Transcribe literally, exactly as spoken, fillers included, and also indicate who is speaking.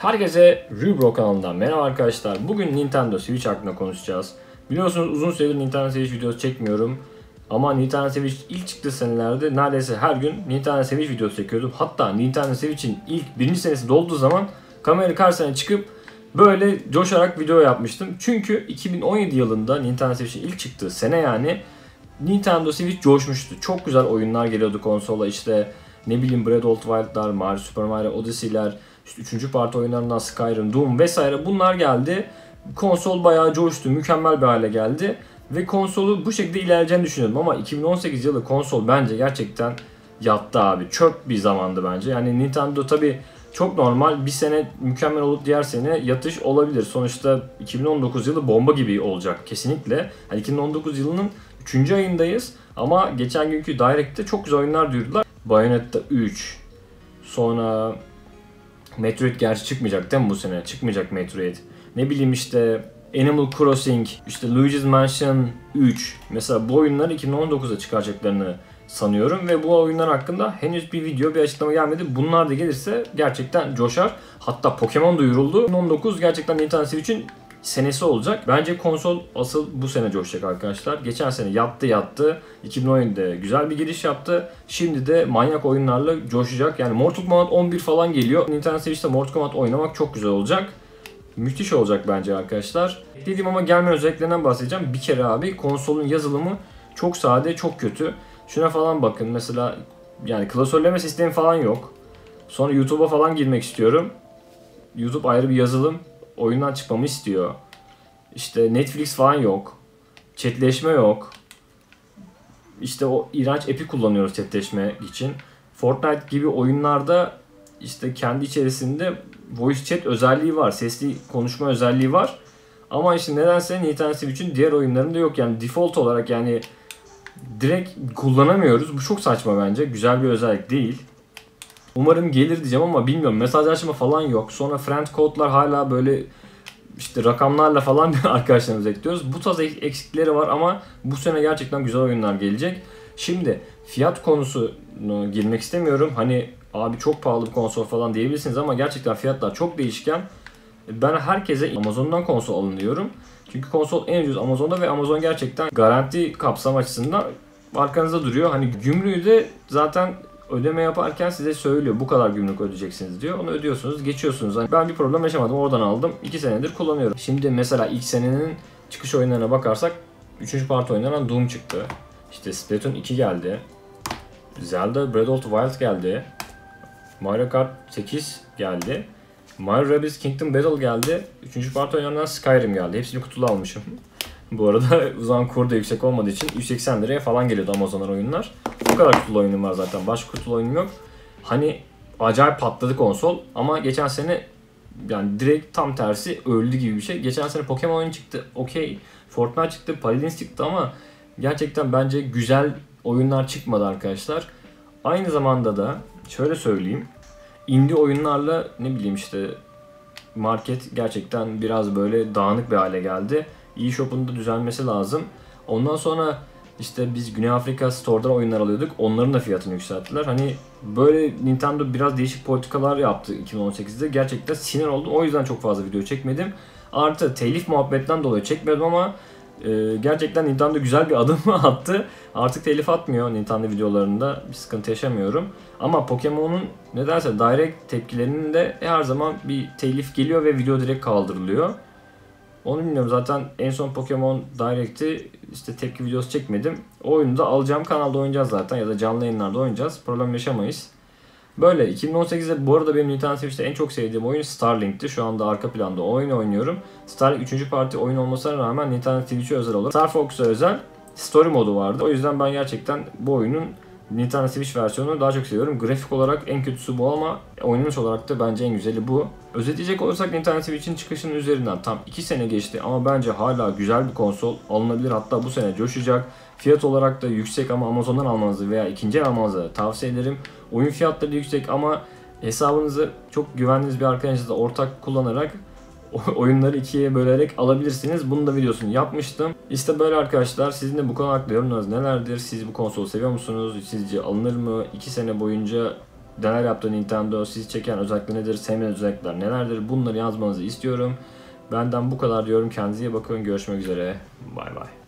Speaker 1: Herkese Rubro kanalından merhaba arkadaşlar. Bugün Nintendo Switch hakkında konuşacağız. Biliyorsunuz uzun süredir Nintendo Switch videosu çekmiyorum. Ama Nintendo Switch ilk çıktığı senelerde neredeyse her gün Nintendo Switch videosu çekiyordum. Hatta Nintendo Switch'in ilk birinci senesi dolduğu zaman kamera karşısına çıkıp böyle coşarak video yapmıştım. Çünkü iki bin on yedi yılında Nintendo Switch'in ilk çıktığı sene yani Nintendo Switch coşmuştu. Çok güzel oyunlar geliyordu konsola, işte ne bileyim Breath of the Wild'lar, Mario, Super Mario Odyssey'ler, işte üçüncü parti oyunlarından Skyrim, Doom vesaire bunlar geldi. Konsol bayağı coştu, mükemmel bir hale geldi ve konsolu bu şekilde ilerleyeceğini düşünüyordum ama iki bin on sekiz yılı konsol bence gerçekten yattı abi. Çöp bir zamandı bence. Yani Nintendo tabi çok normal, bir sene mükemmel olup diğer sene yatış olabilir. Sonuçta iki bin on dokuz yılı bomba gibi olacak kesinlikle. Yani iki bin on dokuz yılının üçüncü ayındayız ama geçen günkü Direct'te çok güzel oyunlar duyurdular. Bayonetta üç, sonra Metroid gerçi çıkmayacak değil mi bu sene? Çıkmayacak Metroid. Ne bileyim işte Animal Crossing, işte Luigi's Mansion üç. Mesela bu oyunları iki bin on dokuzda çıkaracaklarını sanıyorum ve bu oyunlar hakkında henüz bir video, bir açıklama gelmedi. Bunlar da gelirse gerçekten coşar. Hatta Pokemon duyuruldu. iki bin on dokuz gerçekten Nintendo Switch'in senesi olacak. Bence konsol asıl bu sene coşacak arkadaşlar. Geçen sene yattı yattı. iki bin on yedide güzel bir giriş yaptı. Şimdi de manyak oyunlarla coşacak. Yani Mortal Kombat on bir falan geliyor. Nintendo Switch'te Mortal Kombat oynamak çok güzel olacak. Müthiş olacak bence arkadaşlar. Dediğim ama gelmeyen özelliklerinden bahsedeceğim. Bir kere abi konsolun yazılımı çok sade, çok kötü. Şuna falan bakın mesela, yani klasörleme sistemi falan yok. Sonra YouTube'a falan girmek istiyorum. YouTube ayrı bir yazılım. Oyundan çıkmamı istiyor. İşte Netflix falan yok. Chatleşme yok. İşte o iğrenç app'i kullanıyoruz chatleşme için. Fortnite gibi oyunlarda işte kendi içerisinde voice chat özelliği var. Sesli konuşma özelliği var. Ama işte nedense Nintendo Switch'in diğer oyunlarında yok. Yani default olarak yani direkt kullanamıyoruz. Bu çok saçma bence. Güzel bir özellik değil. Umarım gelir diyeceğim ama bilmiyorum. Mesajlaşma falan yok. Sonra friend code'lar hala böyle işte rakamlarla falan arkadaşlarımızı ekliyoruz. Bu tarz eksikleri var ama bu sene gerçekten güzel oyunlar gelecek. Şimdi fiyat konusuna girmek istemiyorum. Hani abi çok pahalı bir konsol falan diyebilirsiniz ama gerçekten fiyatlar çok değişken. Ben herkese Amazon'dan konsol alın diyorum. Çünkü konsol en ucuz Amazon'da ve Amazon gerçekten garanti kapsam açısından arkanızda duruyor. Hani gümrüğü de zaten ödeme yaparken size söylüyor, bu kadar gümrük ödeyeceksiniz diyor. Onu ödüyorsunuz, geçiyorsunuz. Yani ben bir problem yaşamadım, oradan aldım. iki senedir kullanıyorum. Şimdi mesela ilk senenin çıkış oyunlarına bakarsak üçüncü parti oyunlarından Doom çıktı. İşte Splatoon iki geldi. Zelda Breath of the Wild geldi. Mario Kart sekiz geldi. Mario Rabbids Kingdom Battle geldi. üçüncü parti oyunlarından Skyrim geldi. Hepsini kutulu almışım. Bu arada uzan kuru da yüksek olmadığı için yüz seksen liraya falan geliyordu Amazon'dan oyunlar. Bu kadar kutulu oyunum var zaten. Başka kutulu oyunum yok. Hani acayip patladı konsol ama geçen sene yani direkt tam tersi öldü gibi bir şey. Geçen sene Pokemon oyunu çıktı. Okey. Fortnite çıktı. Paladins çıktı ama gerçekten bence güzel oyunlar çıkmadı arkadaşlar. Aynı zamanda da şöyle söyleyeyim. Indie oyunlarla ne bileyim işte market gerçekten biraz böyle dağınık bir hale geldi. eShop'un da düzelmesi lazım. Ondan sonra işte biz Güney Afrika Store'dan oyunlar alıyorduk. Onların da fiyatını yükselttiler. Hani böyle Nintendo biraz değişik politikalar yaptı iki bin on sekizde. Gerçekten sinir oldum. O yüzden çok fazla video çekmedim. Artı telif muhabbetten dolayı çekmedim ama e, gerçekten Nintendo güzel bir adım attı. Artık telif atmıyor Nintendo videolarında. Bir sıkıntı yaşamıyorum. Ama Pokemon'un nedense direct tepkilerinde her zaman bir telif geliyor ve video direkt kaldırılıyor. Onu bilmiyorum, zaten en son Pokemon Direct'i işte tepki videosu çekmedim. O oyunu da alacağım, kanalda oynayacağız zaten ya da canlı yayınlarda oynayacağız. Problem yaşamayız. Böyle iki bin on sekizde bu arada benim Nintendo Switch'te en çok sevdiğim oyun Starlink'ti. Şu anda arka planda o oyunu oynuyorum. Starlink üçüncü parti oyun olmasına rağmen Nintendo Switch'e özel olarak Star Fox'a özel story modu vardı. O yüzden ben gerçekten bu oyunun Nintendo Switch versiyonunu daha çok seviyorum. Grafik olarak en kötüsü bu ama oynanış olarak da bence en güzeli bu. Özetleyecek olursak Nintendo Switch'in çıkışının üzerinden tam iki sene geçti ama bence hala güzel bir konsol, alınabilir, hatta bu sene coşacak. Fiyat olarak da yüksek ama Amazon'dan almanızı veya ikinci el almanızı tavsiye ederim. Oyun fiyatları yüksek ama hesabınızı çok güvendiğiniz bir arkadaşınızla ortak kullanarak oyunları ikiye bölerek alabilirsiniz. Bunun da videosunu yapmıştım. İşte böyle arkadaşlar. Sizin de bu konu hakkında yorumlarınız nelerdir? Siz bu konsolu seviyor musunuz? Sizce alınır mı? iki sene boyunca neler yaptı Nintendo, sizi çeken özellikler nedir, sevmediğiniz özellikler nelerdir, bunları yazmanızı istiyorum. Benden bu kadar diyorum. Kendinize iyi bakın. Görüşmek üzere. Bay bay.